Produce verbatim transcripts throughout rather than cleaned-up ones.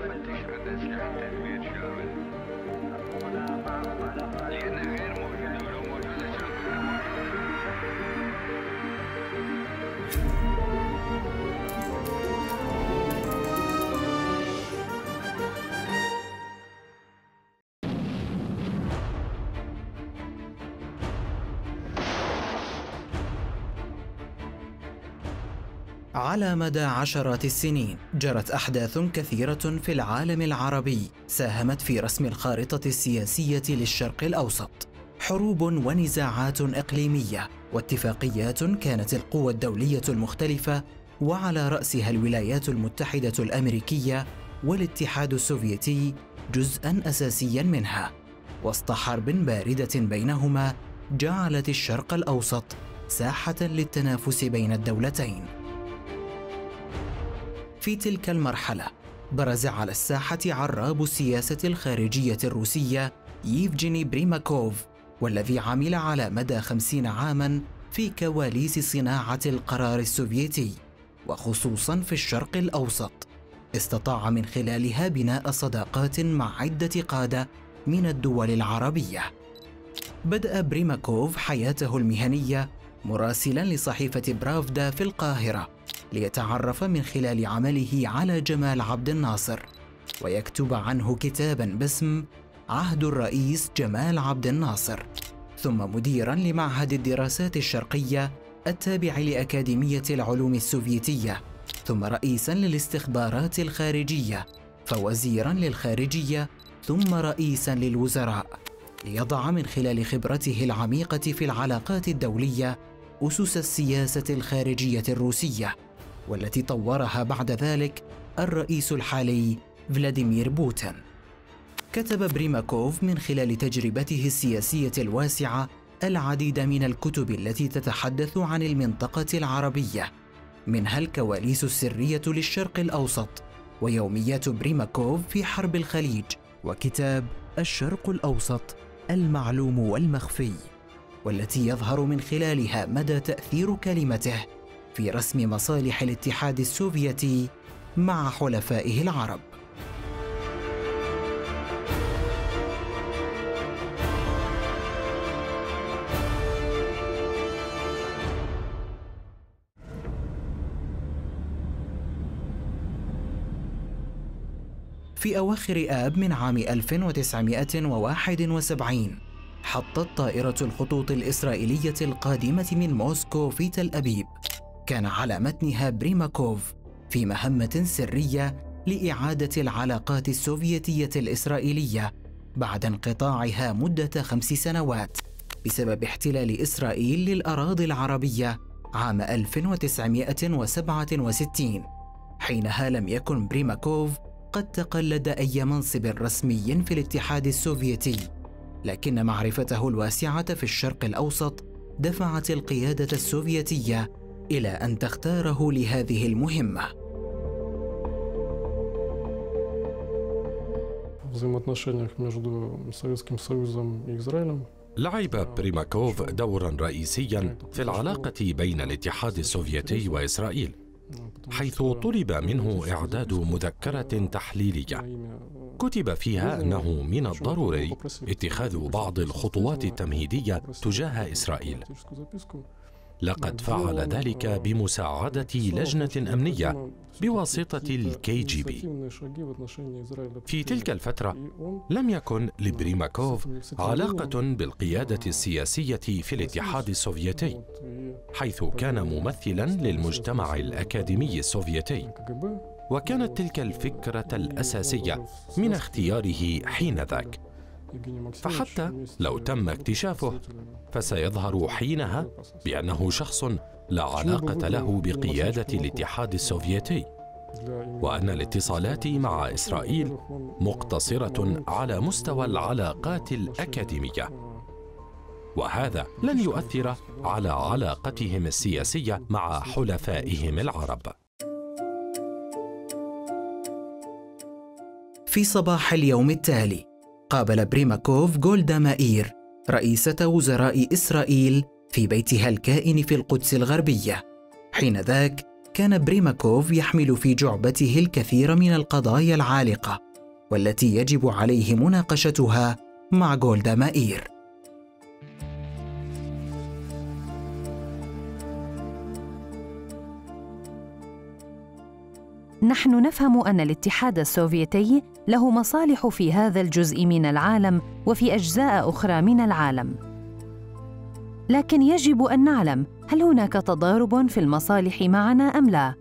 فتش عن أسلحة تدمير شامل لأنها غير موجودة، ولو موجودة سنكون موجودة. على مدى عشرات السنين جرت أحداث كثيرة في العالم العربي ساهمت في رسم الخارطة السياسية للشرق الأوسط. حروب ونزاعات إقليمية واتفاقيات كانت القوى الدولية المختلفة وعلى رأسها الولايات المتحدة الأمريكية والاتحاد السوفيتي جزءاً أساسياً منها، وسط حرب باردة بينهما جعلت الشرق الأوسط ساحة للتنافس بين الدولتين. في تلك المرحلة برز على الساحة عراب السياسة الخارجية الروسية ييفجيني بريماكوف، والذي عمل على مدى خمسين عاماً في كواليس صناعة القرار السوفيتي، وخصوصاً في الشرق الأوسط. استطاع من خلالها بناء صداقات مع عدة قادة من الدول العربية. بدأ بريماكوف حياته المهنية مراسلاً لصحيفة برافدا في القاهرة، ليتعرف من خلال عمله على جمال عبد الناصر ويكتب عنه كتاباً باسم عهد الرئيس جمال عبد الناصر، ثم مديراً لمعهد الدراسات الشرقية التابع لأكاديمية العلوم السوفيتية، ثم رئيساً للاستخبارات الخارجية، فوزيراً للخارجية، ثم رئيساً للوزراء، ليضع من خلال خبرته العميقة في العلاقات الدولية أسس السياسة الخارجية الروسية، والتي طورها بعد ذلك الرئيس الحالي فلاديمير بوتين. كتب بريماكوف من خلال تجربته السياسية الواسعة العديد من الكتب التي تتحدث عن المنطقة العربية، منها الكواليس السرية للشرق الأوسط، ويوميات بريماكوف في حرب الخليج، وكتاب الشرق الأوسط المعلوم والمخفي، والتي يظهر من خلالها مدى تأثير كلمته في رسم مصالح الاتحاد السوفيتي مع حلفائه العرب. في أواخر آب من عام ألف وتسعمائة وواحد وسبعين حطت طائرة الخطوط الإسرائيلية القادمة من موسكو في تل أبيب، كان على متنها بريماكوف في مهمة سرية لإعادة العلاقات السوفيتية الإسرائيلية بعد انقطاعها مدة خمس سنوات بسبب احتلال إسرائيل للأراضي العربية عام ألف وتسعمائة وسبعة وستين. حينها لم يكن بريماكوف قد تقلد أي منصب رسمي في الاتحاد السوفيتي، لكن معرفته الواسعة في الشرق الأوسط دفعت القيادة السوفيتية إلى أن تختاره لهذه المهمة. لعب بريماكوف دورا رئيسيا في العلاقة بين الاتحاد السوفيتي وإسرائيل، حيث طلب منه إعداد مذكرة تحليلية كتب فيها أنه من الضروري اتخاذ بعض الخطوات التمهيدية تجاه إسرائيل. لقد فعل ذلك بمساعدة لجنة أمنية بواسطة الكي جي بي. في تلك الفترة لم يكن لبريماكوف علاقة بالقيادة السياسية في الاتحاد السوفيتي، حيث كان ممثلاً للمجتمع الأكاديمي السوفيتي، وكانت تلك الفكرة الأساسية من اختياره حينذاك. فحتى لو تم اكتشافه فسيظهر حينها بأنه شخص لا علاقة له بقيادة الاتحاد السوفيتي، وأن الاتصالات مع إسرائيل مقتصرة على مستوى العلاقات الأكاديمية، وهذا لن يؤثر على علاقتهم السياسية مع حلفائهم العرب. في صباح اليوم التالي قابل بريماكوف جولدا مائير رئيسة وزراء إسرائيل في بيتها الكائن في القدس الغربية. حينذاك كان بريماكوف يحمل في جعبته الكثير من القضايا العالقة والتي يجب عليه مناقشتها مع جولدا مائير. نحن نفهم أن الاتحاد السوفيتي له مصالح في هذا الجزء من العالم وفي أجزاء أخرى من العالم، لكن يجب أن نعلم هل هناك تضارب في المصالح معنا أم لا؟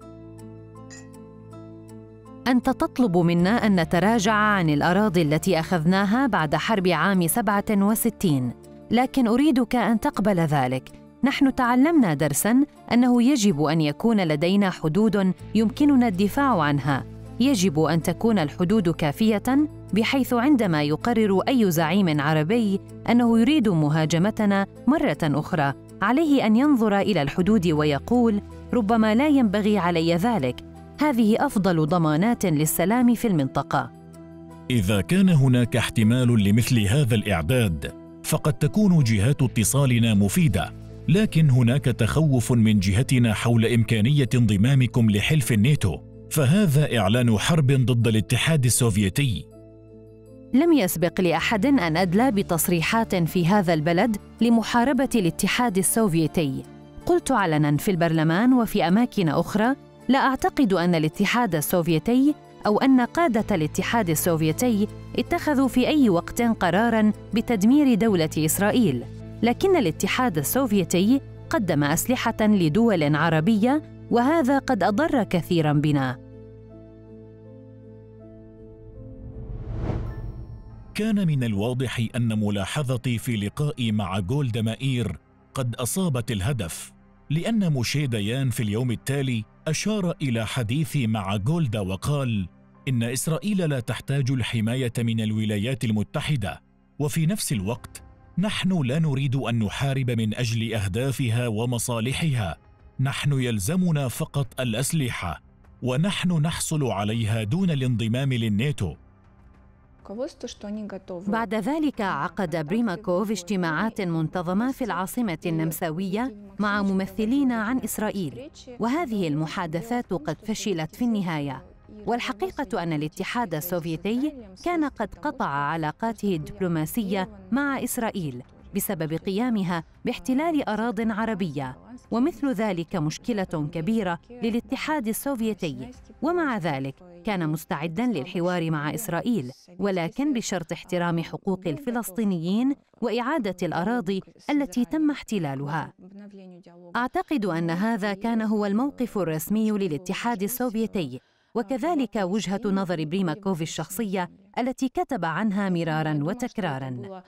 أنت تطلب منا أن نتراجع عن الأراضي التي أخذناها بعد حرب عام سبعة وستين، لكن أريدك أن تقبل ذلك. نحن تعلمنا درساً أنه يجب أن يكون لدينا حدود يمكننا الدفاع عنها. يجب أن تكون الحدود كافية بحيث عندما يقرر أي زعيم عربي أنه يريد مهاجمتنا مرة أخرى، عليه أن ينظر إلى الحدود ويقول: ربما لا ينبغي علي ذلك. هذه أفضل ضمانات للسلام في المنطقة. إذا كان هناك احتمال لمثل هذا الإعداد، فقد تكون جهات اتصالنا مفيدة، لكن هناك تخوف من جهتنا حول إمكانية انضمامكم لحلف الناتو، فهذا إعلان حرب ضد الاتحاد السوفيتي. لم يسبق لأحد أن أدلى بتصريحات في هذا البلد لمحاربة الاتحاد السوفيتي. قلت علناً في البرلمان وفي أماكن أخرى: لا أعتقد أن الاتحاد السوفيتي أو أن قادة الاتحاد السوفيتي اتخذوا في أي وقت قراراً بتدمير دولة إسرائيل، لكن الاتحاد السوفيتي قدم أسلحة لدول عربية، وهذا قد أضر كثيراً بنا. كان من الواضح أن ملاحظتي في لقائي مع جولدا مائير قد أصابت الهدف، لأن موشي ديان في اليوم التالي أشار إلى حديثي مع جولدا وقال إن إسرائيل لا تحتاج الحماية من الولايات المتحدة، وفي نفس الوقت نحن لا نريد أن نحارب من أجل أهدافها ومصالحها، نحن يلزمنا فقط الأسلحة، ونحن نحصل عليها دون الانضمام للناتو. بعد ذلك عقد بريماكوف اجتماعات منتظمة في العاصمة النمساوية مع ممثلين عن إسرائيل، وهذه المحادثات قد فشلت في النهاية. والحقيقة أن الاتحاد السوفيتي كان قد قطع علاقاته الدبلوماسية مع إسرائيل بسبب قيامها باحتلال أراضٍ عربية، ومثل ذلك مشكلة كبيرة للاتحاد السوفيتي. ومع ذلك كان مستعداً للحوار مع إسرائيل، ولكن بشرط احترام حقوق الفلسطينيين وإعادة الأراضي التي تم احتلالها. أعتقد أن هذا كان هو الموقف الرسمي للاتحاد السوفيتي، وكذلك وجهة نظر بريماكوف الشخصية التي كتب عنها مراراً وتكراراً.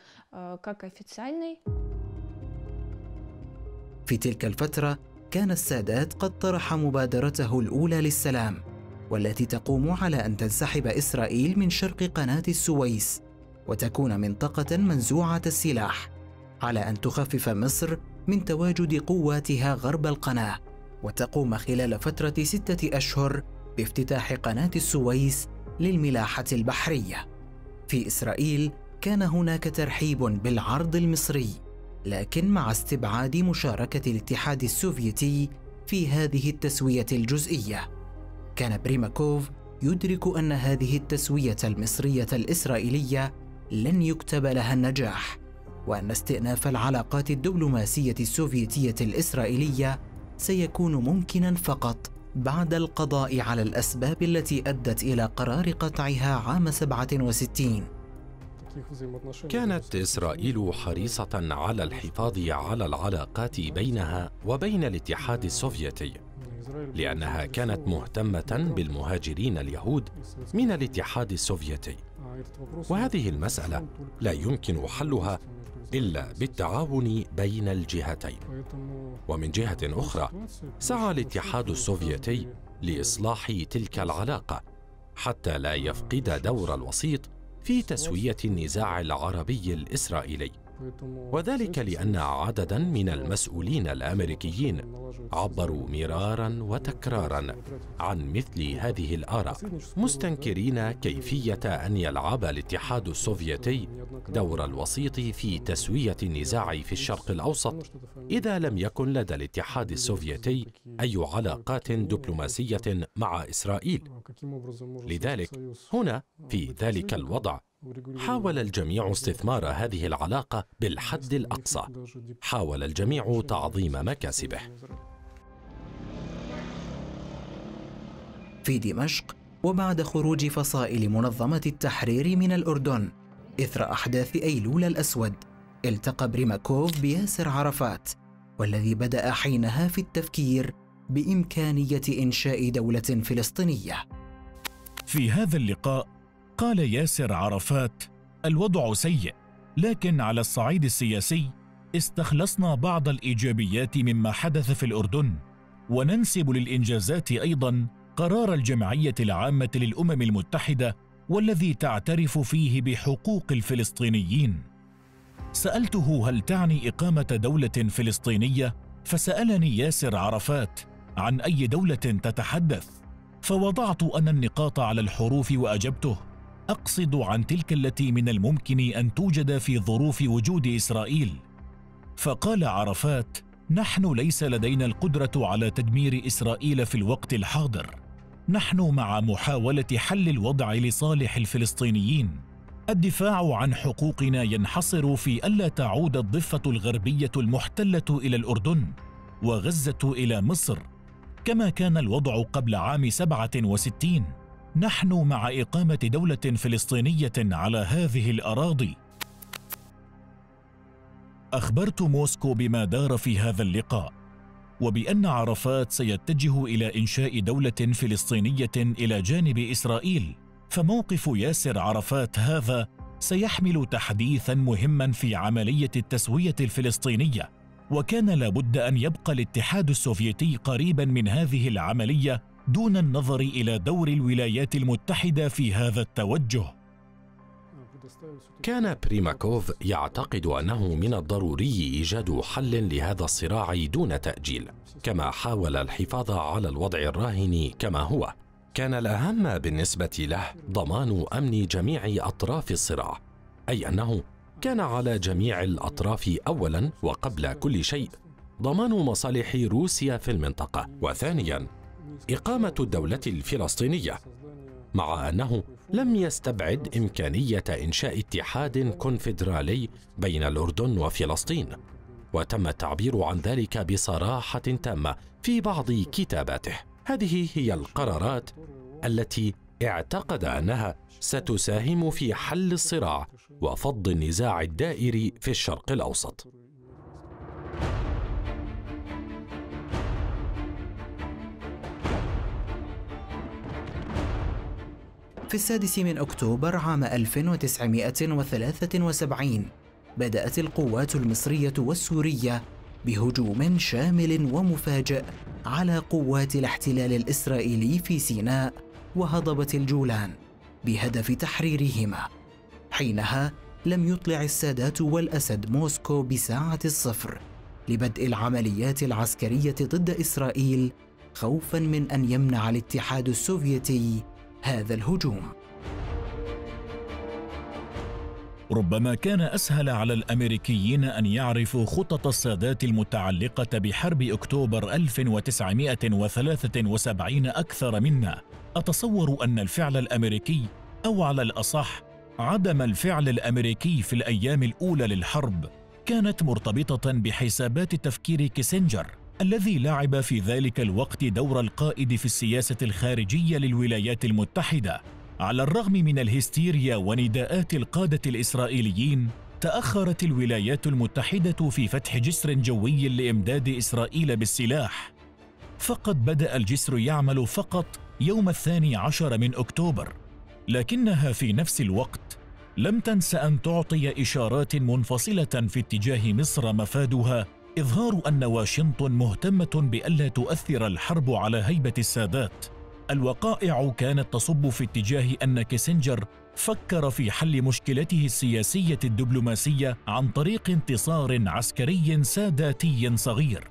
في تلك الفترة كان السادات قد طرح مبادرته الأولى للسلام، والتي تقوم على أن تنسحب إسرائيل من شرق قناة السويس وتكون منطقة منزوعة السلاح، على أن تخفف مصر من تواجد قواتها غرب القناة، وتقوم خلال فترة ستة أشهر بافتتاح قناة السويس للملاحة البحرية. في إسرائيل كان هناك ترحيب بالعرض المصري، لكن مع استبعاد مشاركة الاتحاد السوفيتي في هذه التسوية الجزئية. كان بريماكوف يدرك أن هذه التسوية المصرية الإسرائيلية لن يكتب لها النجاح، وأن استئناف العلاقات الدبلوماسية السوفيتية الإسرائيلية سيكون ممكناً فقط بعد القضاء على الأسباب التي أدت إلى قرار قطعها عام سبعة وستين. كانت إسرائيل حريصة على الحفاظ على العلاقات بينها وبين الاتحاد السوفيتي، لأنها كانت مهتمة بالمهاجرين اليهود من الاتحاد السوفيتي، وهذه المسألة لا يمكن حلها إلا بالتعاون بين الجهتين. ومن جهة أخرى سعى الاتحاد السوفيتي لإصلاح تلك العلاقة حتى لا يفقد دور الوسيط في تسوية النزاع العربي الإسرائيلي. وذلك لأن عدداً من المسؤولين الأمريكيين عبروا مراراً وتكراراً عن مثل هذه الآراء، مستنكرين كيفية أن يلعب الاتحاد السوفيتي دور الوسيط في تسوية النزاع في الشرق الأوسط إذا لم يكن لدى الاتحاد السوفيتي أي علاقات دبلوماسية مع إسرائيل. لذلك هنا في ذلك الوضع حاول الجميع استثمار هذه العلاقة بالحد الأقصى، حاول الجميع تعظيم مكاسبه. في دمشق، وبعد خروج فصائل منظمة التحرير من الأردن إثر أحداث أيلول الأسود، التقى بريماكوف بياسر عرفات، والذي بدأ حينها في التفكير بإمكانية إنشاء دولة فلسطينية. في هذا اللقاء قال ياسر عرفات: الوضع سيء، لكن على الصعيد السياسي استخلصنا بعض الإيجابيات مما حدث في الأردن، وننسب للإنجازات أيضاً قرار الجمعية العامة للأمم المتحدة والذي تعترف فيه بحقوق الفلسطينيين. سألته: هل تعني إقامة دولة فلسطينية؟ فسألني ياسر عرفات: عن أي دولة تتحدث؟ فوضعت أنا النقاط على الحروف وأجبته: أقصد عن تلك التي من الممكن أن توجد في ظروف وجود إسرائيل. فقال عرفات: نحن ليس لدينا القدرة على تدمير إسرائيل في الوقت الحاضر، نحن مع محاولة حل الوضع لصالح الفلسطينيين. الدفاع عن حقوقنا ينحصر في ألا تعود الضفة الغربية المحتلة إلى الأردن وغزة إلى مصر كما كان الوضع قبل عام سبعة وستين. نحن مع إقامة دولة فلسطينية على هذه الأراضي. أخبرت موسكو بما دار في هذا اللقاء، وبأن عرفات سيتجه إلى إنشاء دولة فلسطينية إلى جانب إسرائيل، فموقف ياسر عرفات هذا سيحمل تحديثاً مهماً في عملية التسوية الفلسطينية، وكان لابد أن يبقى الاتحاد السوفيتي قريباً من هذه العملية دون النظر إلى دور الولايات المتحدة في هذا التوجه. كان بريماكوف يعتقد أنه من الضروري إيجاد حل لهذا الصراع دون تأجيل، كما حاول الحفاظ على الوضع الراهن كما هو. كان الأهم بالنسبة له ضمان أمن جميع أطراف الصراع، أي أنه كان على جميع الأطراف أولاً وقبل كل شيء ضمان مصالح روسيا في المنطقة، وثانياً إقامة الدولة الفلسطينية، مع أنه لم يستبعد إمكانية إنشاء اتحاد كونفدرالي بين الأردن وفلسطين، وتم التعبير عن ذلك بصراحة تامة في بعض كتاباته. هذه هي القرارات التي اعتقد أنها ستساهم في حل الصراع وفض النزاع الدائري في الشرق الأوسط. في السادس من أكتوبر عام ألف وتسعمائة وثلاثة وسبعين بدأت القوات المصرية والسورية بهجوم شامل ومفاجئ على قوات الاحتلال الإسرائيلي في سيناء وهضبة الجولان بهدف تحريرهما. حينها لم يطلع السادات والأسد موسكو بساعة الصفر لبدء العمليات العسكرية ضد إسرائيل، خوفاً من أن يمنع الاتحاد السوفيتي هذا الهجوم. ربما كان أسهل على الأمريكيين أن يعرفوا خطط السادات المتعلقة بحرب أكتوبر ألف وتسعمائة وثلاثة وسبعين أكثر منا. أتصور أن الفعل الأمريكي، أو على الأصح عدم الفعل الأمريكي في الأيام الأولى للحرب، كانت مرتبطة بحسابات تفكير كيسنجر الذي لعب في ذلك الوقت دور القائد في السياسة الخارجية للولايات المتحدة. على الرغم من الهستيريا ونداءات القادة الإسرائيليين، تأخرت الولايات المتحدة في فتح جسر جوي لإمداد إسرائيل بالسلاح، فقد بدأ الجسر يعمل فقط يوم الثاني عشر من أكتوبر، لكنها في نفس الوقت لم تنس أن تعطي إشارات منفصلة في اتجاه مصر مفادها إظهار أن واشنطن مهتمة بألا تؤثر الحرب على هيبة السادات. الوقائع كانت تصب في اتجاه أن كيسنجر فكر في حل مشكلته السياسية الدبلوماسية عن طريق انتصار عسكري ساداتي صغير.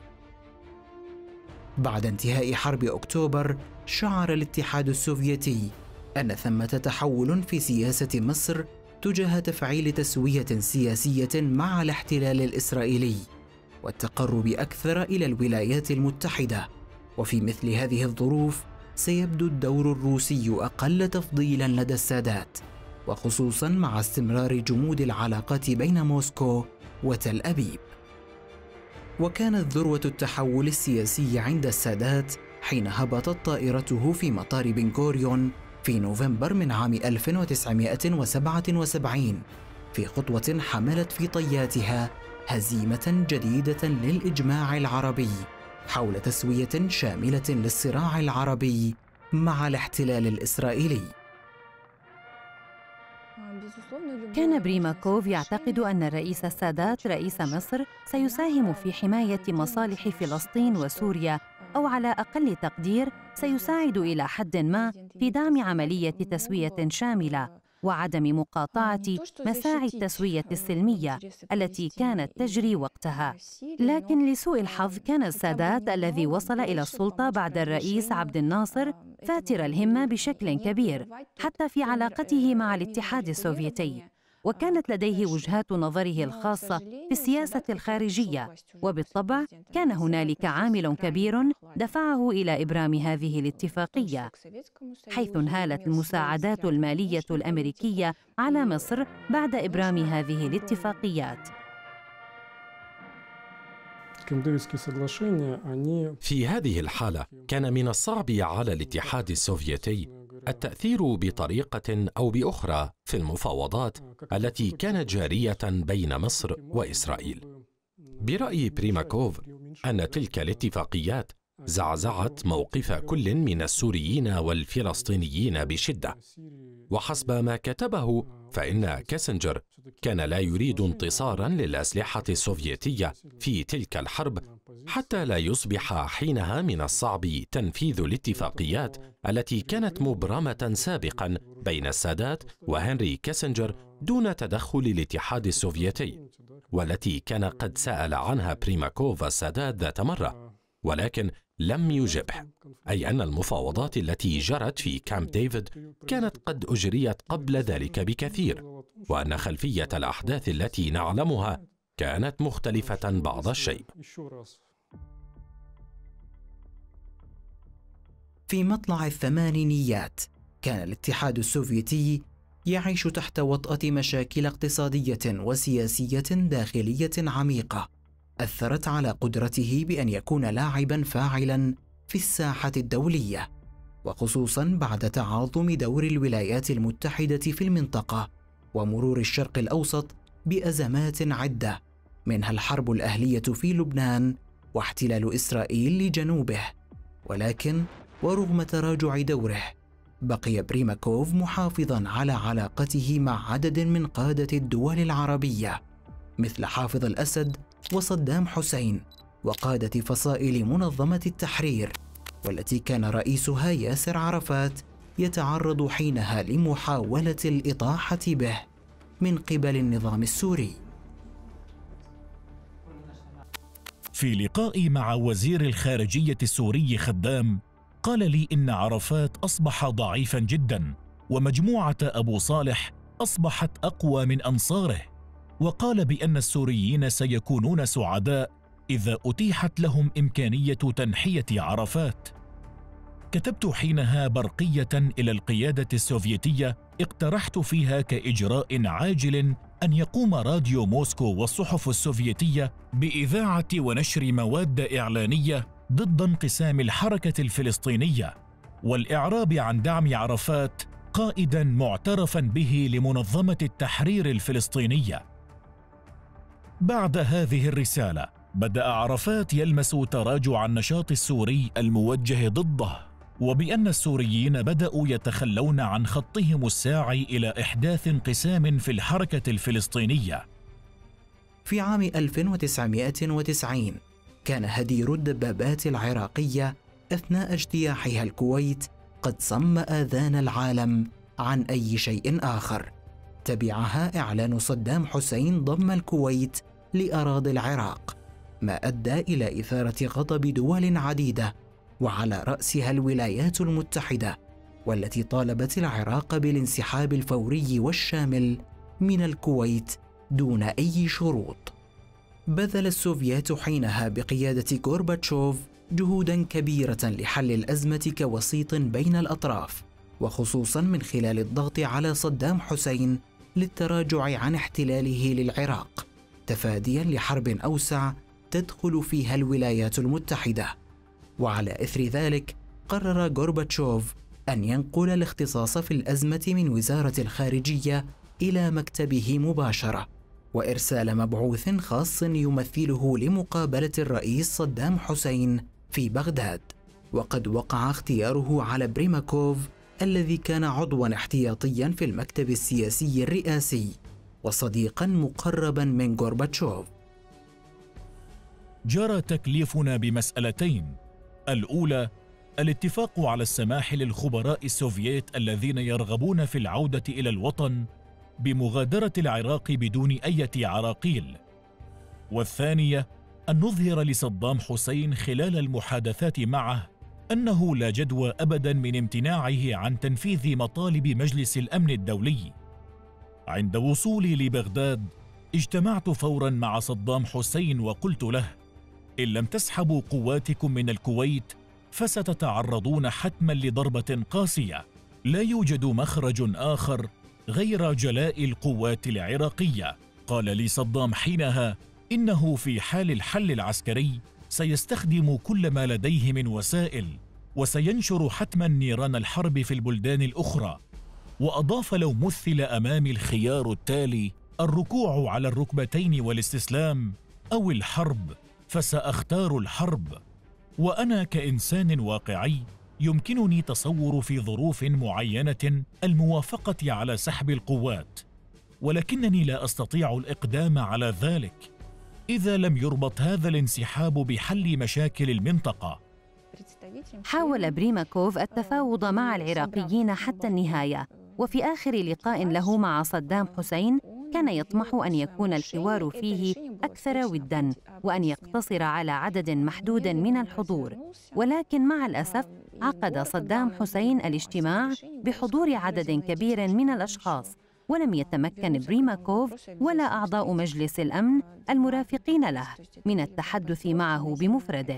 بعد انتهاء حرب أكتوبر، شعر الاتحاد السوفيتي أن ثمة تحول في سياسة مصر تجاه تفعيل تسوية سياسية مع الاحتلال الإسرائيلي والتقرب أكثر إلى الولايات المتحدة. وفي مثل هذه الظروف سيبدو الدور الروسي أقل تفضيلاً لدى السادات، وخصوصاً مع استمرار جمود العلاقات بين موسكو وتل أبيب. وكانت ذروة التحول السياسي عند السادات حين هبطت طائرته في مطار بن غوريون في نوفمبر من عام ألف وتسعمائة وسبعة وسبعين في خطوة حملت في طياتها هزيمة جديدة للإجماع العربي حول تسوية شاملة للصراع العربي مع الاحتلال الإسرائيلي. كان بريماكوف يعتقد أن الرئيس السادات رئيس مصر سيساهم في حماية مصالح فلسطين وسوريا، أو على أقل تقدير سيساعد إلى حد ما في دعم عملية تسوية شاملة وعدم مقاطعة مساعي التسوية السلمية التي كانت تجري وقتها. لكن لسوء الحظ كان السادات الذي وصل إلى السلطة بعد الرئيس عبد الناصر فاتر الهمة بشكل كبير حتى في علاقته مع الاتحاد السوفيتي، وكانت لديه وجهات نظره الخاصة في السياسة الخارجية، وبالطبع كان هنالك عامل كبير دفعه إلى إبرام هذه الاتفاقية، حيث انهالت المساعدات المالية الأمريكية على مصر بعد إبرام هذه الاتفاقيات. في هذه الحالة كان من الصعب على الاتحاد السوفيتي التأثير بطريقة أو بأخرى في المفاوضات التي كانت جارية بين مصر وإسرائيل. برأي بريماكوف أن تلك الاتفاقيات زعزعت موقف كل من السوريين والفلسطينيين بشدة، وحسب ما كتبه فإن كيسنجر كان لا يريد انتصاراً للأسلحة السوفيتية في تلك الحرب حتى لا يصبح حينها من الصعب تنفيذ الاتفاقيات التي كانت مبرمة سابقاً بين السادات وهنري كيسنجر دون تدخل الاتحاد السوفيتي، والتي كان قد سأل عنها بريماكوف السادات ذات مرة ولكن لم يجبه، أي أن المفاوضات التي جرت في كامب ديفيد كانت قد أجريت قبل ذلك بكثير، وأن خلفية الأحداث التي نعلمها كانت مختلفة بعض الشيء. في مطلع الثمانينيات كان الاتحاد السوفيتي يعيش تحت وطأة مشاكل اقتصادية وسياسية داخلية عميقة أثرت على قدرته بأن يكون لاعباً فاعلاً في الساحة الدولية، وخصوصاً بعد تعاظم دور الولايات المتحدة في المنطقة ومرور الشرق الأوسط بأزمات عدة، منها الحرب الأهلية في لبنان واحتلال إسرائيل لجنوبه. ولكن ورغم تراجع دوره بقي بريماكوف محافظاً على علاقته مع عدد من قادة الدول العربية مثل حافظ الأسد وصدام حسين وقادة فصائل منظمة التحرير، والتي كان رئيسها ياسر عرفات يتعرض حينها لمحاولة الإطاحة به من قبل النظام السوري. في لقاء مع وزير الخارجية السوري خدام قال لي إن عرفات أصبح ضعيفاً جداً ومجموعة أبو صالح أصبحت أقوى من أنصاره، وقال بأن السوريين سيكونون سعداء إذا أتيحت لهم إمكانية تنحية عرفات. كتبت حينها برقية إلى القيادة السوفيتية اقترحت فيها كإجراء عاجل أن يقوم راديو موسكو والصحف السوفيتية بإذاعة ونشر مواد إعلانية ضد انقسام الحركة الفلسطينية والإعراب عن دعم عرفات قائداً معترفاً به لمنظمة التحرير الفلسطينية. بعد هذه الرسالة بدأ عرفات يلمس تراجع النشاط السوري الموجه ضده، وبأن السوريين بدأوا يتخلون عن خطهم الساعي إلى إحداث انقسام في الحركة الفلسطينية. في عام ألف وتسعمائة وتسعين كان هدير الدبابات العراقية أثناء اجتياحها الكويت قد صم آذان العالم عن أي شيء آخر. تبعها إعلان صدام حسين ضم الكويت لأراضي العراق، ما أدى إلى إثارة غضب دول عديدة وعلى رأسها الولايات المتحدة، والتي طالبت العراق بالانسحاب الفوري والشامل من الكويت دون أي شروط. بذل السوفيات حينها بقيادة غورباتشوف جهوداً كبيرة لحل الأزمة كوسيط بين الأطراف، وخصوصاً من خلال الضغط على صدام حسين للتراجع عن احتلاله للعراق، تفادياً لحرب أوسع تدخل فيها الولايات المتحدة. وعلى إثر ذلك قرر غورباتشوف أن ينقل الاختصاص في الأزمة من وزارة الخارجية إلى مكتبه مباشرة، وإرسال مبعوث خاص يمثله لمقابلة الرئيس صدام حسين في بغداد. وقد وقع اختياره على بريماكوف الذي كان عضواً احتياطياً في المكتب السياسي الرئاسي وصديقاً مقرباً من غورباتشوف. جرى تكليفنا بمسألتين: الأولى الاتفاق على السماح للخبراء السوفييت الذين يرغبون في العودة إلى الوطن بمغادرة العراق بدون أي عراقيل، والثانية أن نظهر لصدام حسين خلال المحادثات معه أنه لا جدوى أبداً من امتناعه عن تنفيذ مطالب مجلس الأمن الدولي. عند وصولي لبغداد اجتمعت فوراً مع صدام حسين وقلت له: إن لم تسحبوا قواتكم من الكويت فستتعرضون حتماً لضربة قاسية، لا يوجد مخرج آخر غير جلاء القوات العراقية. قال لي صدام حينها إنه في حال الحل العسكري سيستخدم كل ما لديه من وسائل، وسينشر حتماً نيران الحرب في البلدان الأخرى. وأضاف: لو مثل أمامي الخيار التالي، الركوع على الركبتين والاستسلام أو الحرب، فسأختار الحرب. وأنا كإنسان واقعي يمكنني تصور في ظروف معينة الموافقة على سحب القوات، ولكنني لا أستطيع الإقدام على ذلك إذا لم يربط هذا الانسحاب بحل مشاكل المنطقة. حاول بريماكوف التفاوض مع العراقيين حتى النهاية، وفي آخر لقاء له مع صدام حسين كان يطمح أن يكون الحوار فيه أكثر وداً وأن يقتصر على عدد محدود من الحضور، ولكن مع الأسف عقد صدام حسين الاجتماع بحضور عدد كبير من الأشخاص، ولم يتمكن بريماكوف ولا أعضاء مجلس الأمن المرافقين له من التحدث معه بمفرده.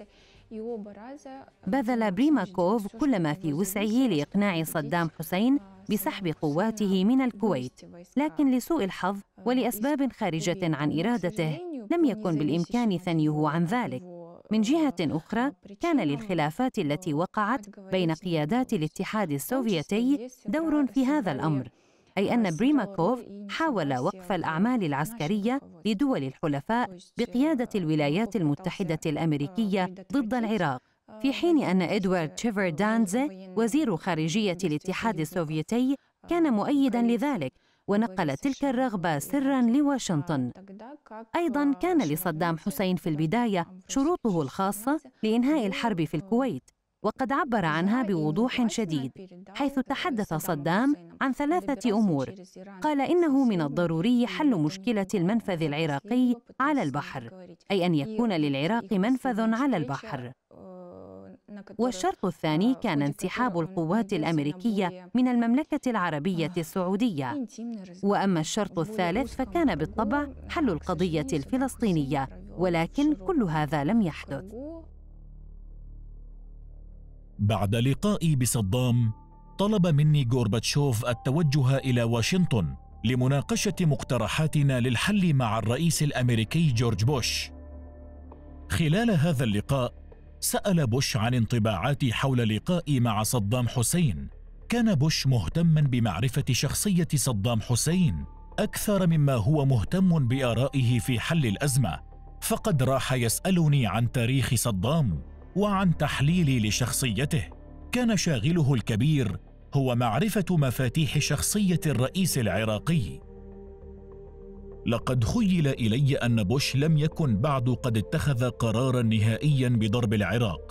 بذل بريماكوف كل ما في وسعه لإقناع صدام حسين بسحب قواته من الكويت، لكن لسوء الحظ ولأسباب خارجة عن إرادته لم يكن بالإمكان ثنيه عن ذلك. من جهة أخرى، كان للخلافات التي وقعت بين قيادات الاتحاد السوفيتي دور في هذا الأمر، أي أن بريماكوف حاول وقف الأعمال العسكرية لدول الحلفاء بقيادة الولايات المتحدة الأمريكية ضد العراق، في حين أن إدوارد شيفردانزي وزير خارجية الاتحاد السوفيتي كان مؤيداً لذلك ونقل تلك الرغبة سراً لواشنطن. أيضاً كان لصدام حسين في البداية شروطه الخاصة لإنهاء الحرب في الكويت، وقد عبر عنها بوضوح شديد، حيث تحدث صدام عن ثلاثة أمور. قال إنه من الضروري حل مشكلة المنفذ العراقي على البحر، أي أن يكون للعراق منفذ على البحر. والشرط الثاني كان انسحاب القوات الأمريكية من المملكة العربية السعودية. وأما الشرط الثالث فكان بالطبع حل القضية الفلسطينية، ولكن كل هذا لم يحدث. بعد لقائي بصدام طلب مني غورباتشوف التوجه إلى واشنطن لمناقشة مقترحاتنا للحل مع الرئيس الأمريكي جورج بوش. خلال هذا اللقاء سأل بوش عن انطباعاتي حول لقائي مع صدام حسين. كان بوش مهتماً بمعرفة شخصية صدام حسين أكثر مما هو مهتم بآرائه في حل الأزمة، فقد راح يسألني عن تاريخ صدام وعن تحليلي لشخصيته. كان شاغله الكبير هو معرفة مفاتيح شخصية الرئيس العراقي. لقد خيل إلي أن بوش لم يكن بعد قد اتخذ قراراً نهائياً بضرب العراق،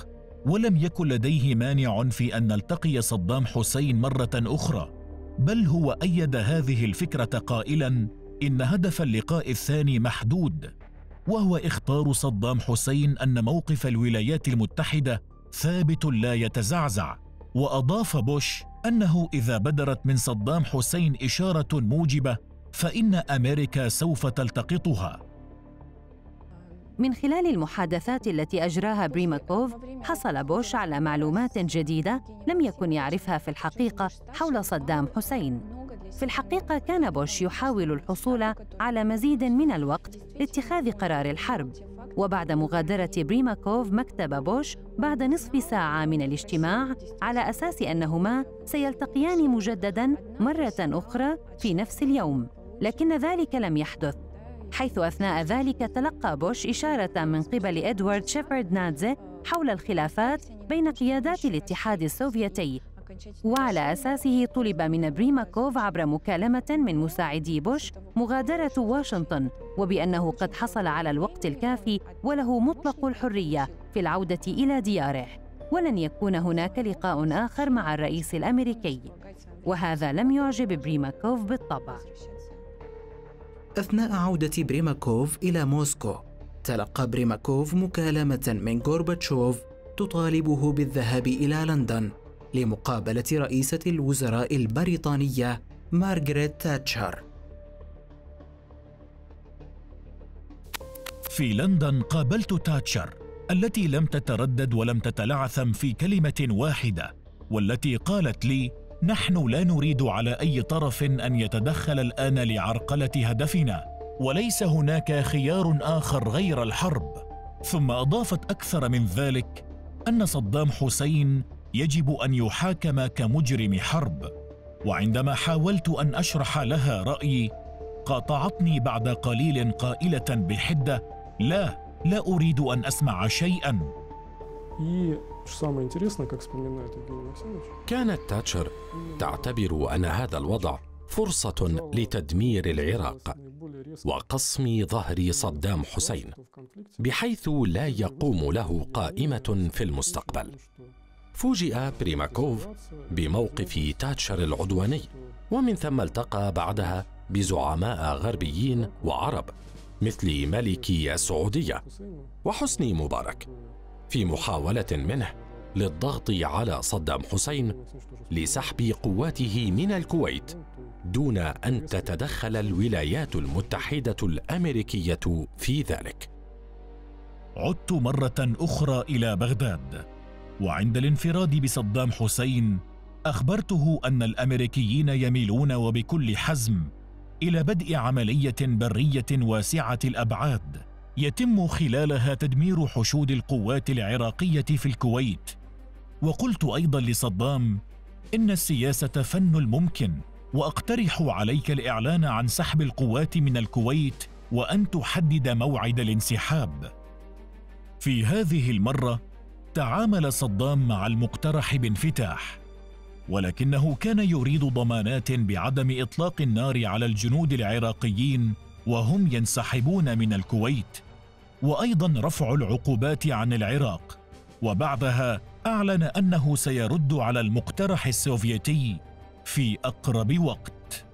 ولم يكن لديه مانع في أن نلتقي صدام حسين مرة أخرى، بل هو أيد هذه الفكرة قائلاً إن هدف اللقاء الثاني محدود، وهو إخبار صدام حسين أن موقف الولايات المتحدة ثابت لا يتزعزع. وأضاف بوش أنه إذا بدرت من صدام حسين إشارة موجبة فإن أمريكا سوف تلتقطها. من خلال المحادثات التي أجراها بريماكوف، حصل بوش على معلومات جديدة لم يكن يعرفها في الحقيقة حول صدام حسين. في الحقيقة كان بوش يحاول الحصول على مزيد من الوقت لاتخاذ قرار الحرب، وبعد مغادرة بريماكوف مكتب بوش بعد نصف ساعة من الاجتماع على أساس أنهما سيلتقيان مجدداً مرة أخرى في نفس اليوم، لكن ذلك لم يحدث، حيث أثناء ذلك تلقى بوش إشارة من قبل إدوارد شيفرد نادزي حول الخلافات بين قيادات الاتحاد السوفيتي، وعلى أساسه طلب من بريماكوف عبر مكالمة من مساعدي بوش مغادرة واشنطن، وبأنه قد حصل على الوقت الكافي وله مطلق الحرية في العودة إلى دياره، ولن يكون هناك لقاء آخر مع الرئيس الأمريكي، وهذا لم يعجب بريماكوف بالطبع. أثناء عودة بريماكوف إلى موسكو، تلقى بريماكوف مكالمة من غورباتشوف تطالبه بالذهاب إلى لندن لمقابلة رئيسة الوزراء البريطانية مارغريت تاتشر. في لندن قابلت تاتشر التي لم تتردد ولم تتلعثم في كلمة واحدة، والتي قالت لي: نحن لا نريد على أي طرف أن يتدخل الآن لعرقلة هدفنا، وليس هناك خيار آخر غير الحرب. ثم أضافت أكثر من ذلك أن صدام حسين يجب أن يحاكم كمجرم حرب. وعندما حاولت أن أشرح لها رأيي، قاطعتني بعد قليل قائلة بحدة: لا، لا أريد أن أسمع شيئاً. كانت تاتشر تعتبر أن هذا الوضع فرصة لتدمير العراق وقصم ظهر صدام حسين، بحيث لا يقوم له قائمة في المستقبل. فوجئ بريماكوف بموقف تاتشر العدواني، ومن ثم التقى بعدها بزعماء غربيين وعرب مثل مالكي السعودية وحسني مبارك في محاولة منه للضغط على صدام حسين لسحب قواته من الكويت دون أن تتدخل الولايات المتحدة الأمريكية في ذلك. عدت مرة أخرى إلى بغداد، وعند الانفراد بصدام حسين أخبرته أن الأمريكيين يميلون وبكل حزم إلى بدء عملية برية واسعة الأبعاد يتم خلالها تدمير حشود القوات العراقية في الكويت. وقلت أيضا لصدام: إن السياسة فن الممكن، وأقترح عليك الإعلان عن سحب القوات من الكويت وأن تحدد موعد الانسحاب. في هذه المرة تعامل صدام مع المقترح بانفتاح، ولكنه كان يريد ضمانات بعدم إطلاق النار على الجنود العراقيين وهم ينسحبون من الكويت، وأيضا رفع العقوبات عن العراق، وبعدها أعلن أنه سيرد على المقترح السوفيتي في أقرب وقت.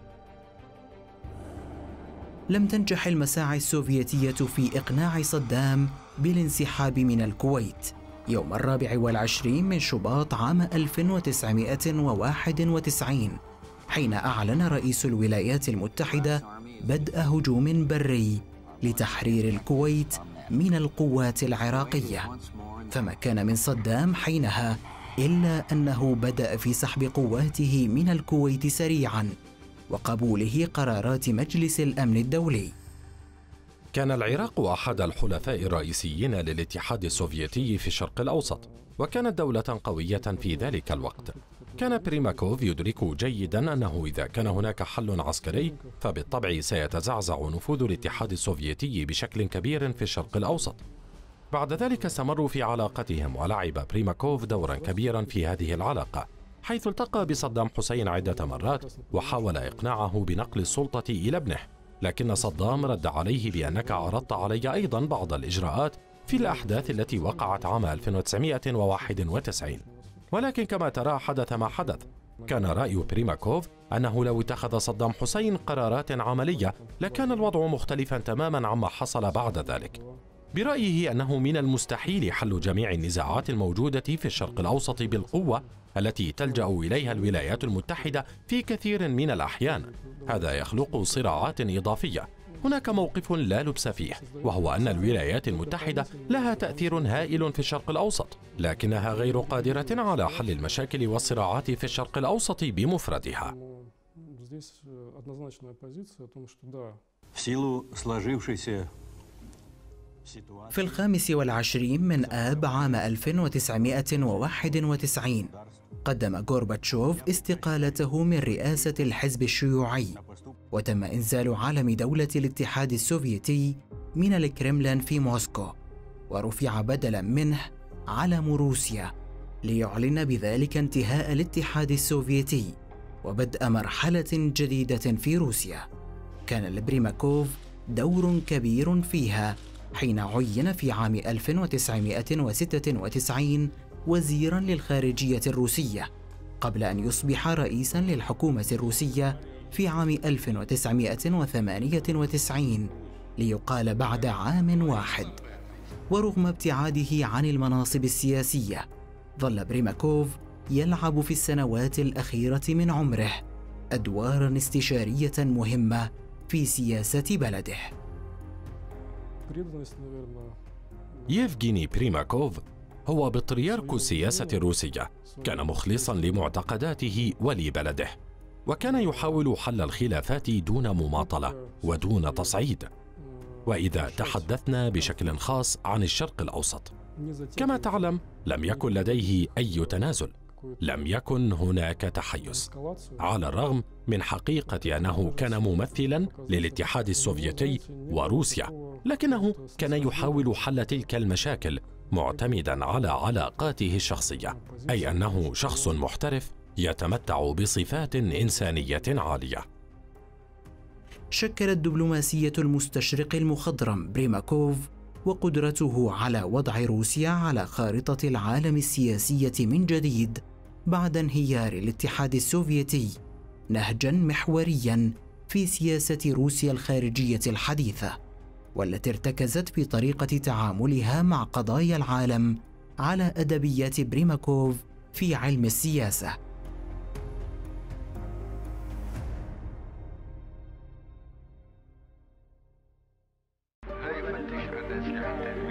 لم تنجح المساعي السوفيتية في إقناع صدام بالانسحاب من الكويت يوم الرابع والعشرين من شباط عام ألف وتسعمائة وواحد وتسعين، حين أعلن رئيس الولايات المتحدة بدء هجوم بري لتحرير الكويت من القوات العراقية. فما كان من صدام حينها إلا أنه بدأ في سحب قواته من الكويت سريعاً وقبوله قرارات مجلس الأمن الدولي. كان العراق أحد الحلفاء الرئيسيين للاتحاد السوفيتي في الشرق الأوسط، وكانت دولة قوية في ذلك الوقت. كان بريماكوف يدرك جيداً أنه إذا كان هناك حل عسكري فبالطبع سيتزعزع نفوذ الاتحاد السوفيتي بشكل كبير في الشرق الأوسط. بعد ذلك استمروا في علاقتهم، ولعب بريماكوف دورا كبيرا في هذه العلاقة، حيث التقى بصدام حسين عدة مرات وحاول إقناعه بنقل السلطة إلى ابنه، لكن صدام رد عليه بأنك عرضت علي أيضا بعض الإجراءات في الأحداث التي وقعت عام ألف وتسعمائة وواحد وتسعين. ولكن كما ترى حدث ما حدث. كان رأي بريماكوف أنه لو اتخذ صدام حسين قرارات عملية لكان الوضع مختلفا تماما عما حصل بعد ذلك. برأيه أنه من المستحيل حل جميع النزاعات الموجودة في الشرق الأوسط بالقوة التي تلجأ إليها الولايات المتحدة في كثير من الأحيان. هذا يخلق صراعات إضافية. هناك موقف لا لبس فيه، وهو أن الولايات المتحدة لها تأثير هائل في الشرق الأوسط، لكنها غير قادرة على حل المشاكل والصراعات في الشرق الأوسط بمفردها. في الخامس والعشرين من آب عام ألف وتسعمائة وواحد وتسعين قدم غورباتشوف استقالته من رئاسة الحزب الشيوعي، وتم إنزال علم دولة الاتحاد السوفيتي من الكرملين في موسكو، ورفع بدلاً منه علم روسيا ليعلن بذلك انتهاء الاتحاد السوفيتي وبدء مرحلة جديدة في روسيا. كان لبريماكوف دور كبير فيها حين عين في عام ألف وتسعمائة وستة وتسعين وزيراً للخارجية الروسية، قبل أن يصبح رئيساً للحكومة الروسية في عام ألف وتسعمائة وثمانية وتسعين ليقال بعد عام واحد. ورغم ابتعاده عن المناصب السياسية، ظل بريماكوف يلعب في السنوات الأخيرة من عمره أدواراً استشارية مهمة في سياسة بلده. ييفغيني بريماكوف هو بطريرك السياسة الروسية. كان مخلصاً لمعتقداته ولبلده، وكان يحاول حل الخلافات دون مماطلة ودون تصعيد. وإذا تحدثنا بشكل خاص عن الشرق الأوسط، كما تعلم لم يكن لديه أي تنازل، لم يكن هناك تحيز، على الرغم من حقيقة أنه كان ممثلاً للاتحاد السوفيتي وروسيا، لكنه كان يحاول حل تلك المشاكل معتمداً على علاقاته الشخصية، أي أنه شخص محترف يتمتع بصفات إنسانية عالية. شكلت دبلوماسية المستشرق المخضرم بريماكوف وقدرته على وضع روسيا على خارطة العالم السياسية من جديد بعد انهيار الاتحاد السوفيتي نهجاً محورياً في سياسة روسيا الخارجية الحديثة، والتي ارتكزت في طريقة تعاملها مع قضايا العالم على أدبيات بريماكوف في علم السياسة. لا يفتش عن الأسلحة